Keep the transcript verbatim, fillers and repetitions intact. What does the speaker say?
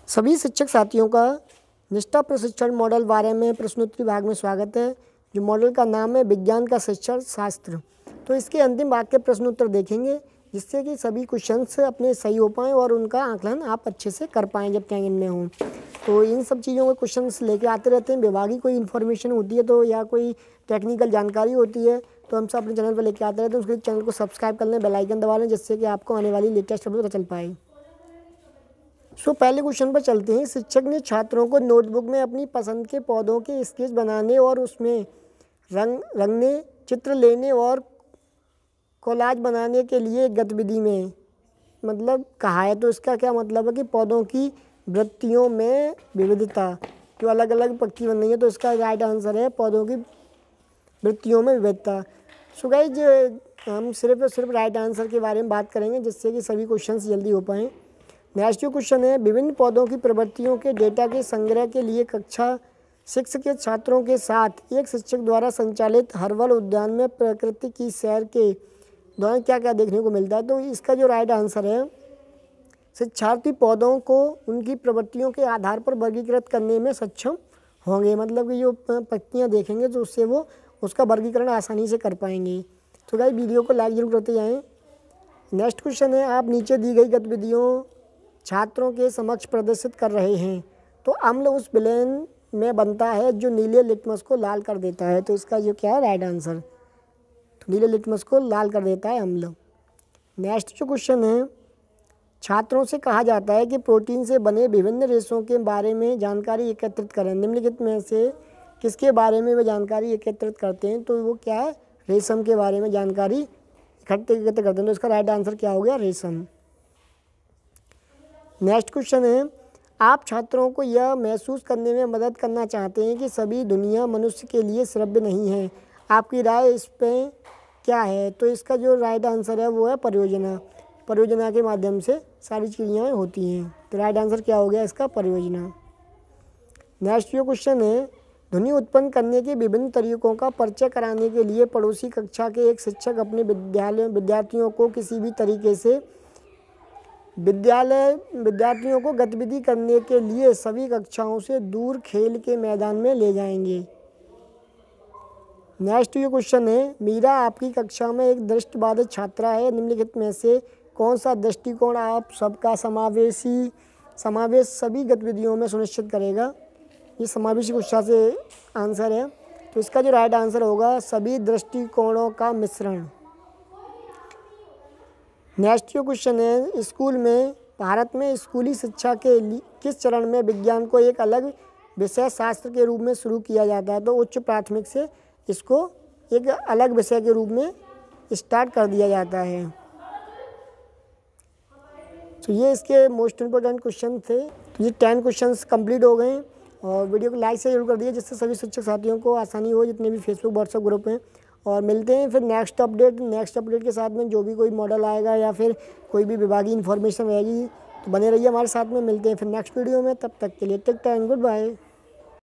सभी शिक्षक साथियों का निष्ठा प्रशिक्षण मॉडल बारे में प्रश्नोत्तरी भाग में स्वागत है। जो मॉडल का नाम है विज्ञान का शिक्षण शास्त्र। तो इसके अंतिम भाग के प्रश्न उत्तर देखेंगे, जिससे कि सभी क्वेश्चंस अपने सही हो पाएँ और उनका आकलन आप अच्छे से कर पाएँ जब टैग में हों। तो इन सब चीज़ों के क्वेश्चंस लेके आते रहते हैं। विभागीय कोई इन्फॉर्मेशन होती है तो या कोई टेक्निकल जानकारी होती है तो हम सब अपने चैनल पर लेके आते रहते हैं। उसके चैनल को सब्सक्राइब कर लें, बेल आइकन दबा लें, जिससे कि आपको आने वाली लेटेस्ट अपडेट पता चल पाए। सो so, पहले क्वेश्चन पर चलते हैं। शिक्षक ने छात्रों को नोटबुक में अपनी पसंद के पौधों के स्केच बनाने और उसमें रंग रंगने, चित्र लेने और कोलाज बनाने के लिए गतिविधि में मतलब कहा है। तो इसका क्या मतलब है कि पौधों की वृत्तियों में विविधता, जो अलग अलग पक्षी बन रही है। तो इसका राइट आंसर है पौधों की वृत्तियों में विविधता। सो गाइस, हम सिर्फ और सिर्फ राइट आंसर के बारे में बात करेंगे, जिससे कि सभी क्वेश्चन जल्दी हो पाएँ। नेक्स्ट जो क्वेश्चन है, विभिन्न पौधों की प्रवृत्तियों के डेटा के संग्रह के लिए कक्षा शिक्षक के छात्रों के साथ एक शिक्षक द्वारा संचालित हर्बल उद्यान में प्रकृति की सैर के दौरान क्या क्या देखने को मिलता है। तो इसका जो राइट आंसर है, शिक्षार्थी पौधों को उनकी प्रवृत्तियों के आधार पर वर्गीकृत करने में सक्षम होंगे। मतलब कि जो पत्तियाँ देखेंगे तो उससे वो उसका वर्गीकरण आसानी से कर पाएंगे। तो गाइस, वीडियो को लाइक जरूर करते जाएँ। नेक्स्ट क्वेश्चन है, आप नीचे दी गई गतिविधियों छात्रों के समक्ष प्रदर्शित कर रहे हैं। तो अम्ल उस विलयन में बनता है जो नीले लिटमस को लाल कर देता है। तो इसका जो क्या है राइट आंसर, तो नीले लिटमस को लाल कर देता है अम्ल। नेक्स्ट जो क्वेश्चन है, छात्रों से कहा जाता है कि प्रोटीन से बने विभिन्न रेशों के बारे में जानकारी एकत्रित करें। निम्नलिखित में से किसके बारे में वे जानकारी एकत्रित करते हैं। तो वो क्या है, रेशम के बारे में जानकारी इकट्ठे करते हैं। तो इसका राइट आंसर क्या हो गया, रेशम। नेक्स्ट क्वेश्चन है, आप छात्रों को यह महसूस करने में मदद करना चाहते हैं कि सभी दुनिया मनुष्य के लिए श्रव्य नहीं है। आपकी राय इस पर क्या है। तो इसका जो राइट आंसर है वो है परियोजना। परियोजना के माध्यम से सारी क्रियाएं होती हैं। तो राइट आंसर क्या हो गया इसका, परियोजना। नेक्स्ट जो क्वेश्चन है, ध्वनि उत्पन्न करने के विभिन्न तरीकों का परिचय कराने के लिए पड़ोसी कक्षा के एक शिक्षक अपने विद्यालय विद्यार्थियों को किसी भी तरीके से विद्यालय विद्यार्थियों को गतिविधि करने के लिए सभी कक्षाओं से दूर खेल के मैदान में ले जाएंगे। नेक्स्ट ये क्वेश्चन है, मीरा आपकी कक्षा में एक दृष्टिबाधित छात्रा है। निम्नलिखित में से कौन सा दृष्टिकोण आप सबका समावेशी समावेश सभी गतिविधियों में सुनिश्चित करेगा। ये समावेशी कक्षा से आंसर है। तो इसका जो राइट आंसर होगा, सभी दृष्टिकोणों का मिश्रण। नेक्स्ट जो क्वेश्चन है, स्कूल में भारत में स्कूली शिक्षा के किस चरण में विज्ञान को एक अलग विषय शास्त्र के रूप में शुरू किया जाता है। तो उच्च प्राथमिक से इसको एक अलग विषय के रूप में स्टार्ट कर दिया जाता है। तो ये इसके मोस्ट इम्पोर्टेंट क्वेश्चन थे। तो ये टेन क्वेश्चंस कंप्लीट हो गए और वीडियो को लाइक से जरूर कर दिए, जिससे सभी शिक्षक साथियों को आसानी हो, जितने भी फेसबुक व्हाट्सएप ग्रुप हैं। और मिलते हैं फिर नेक्स्ट अपडेट नेक्स्ट अपडेट के साथ में। जो भी कोई मॉडल आएगा या फिर कोई भी विभागीय इन्फॉर्मेशन रहेगी तो बने रहिए हमारे साथ में। मिलते हैं फिर नेक्स्ट वीडियो में, तब तक के लिए take care and good bye.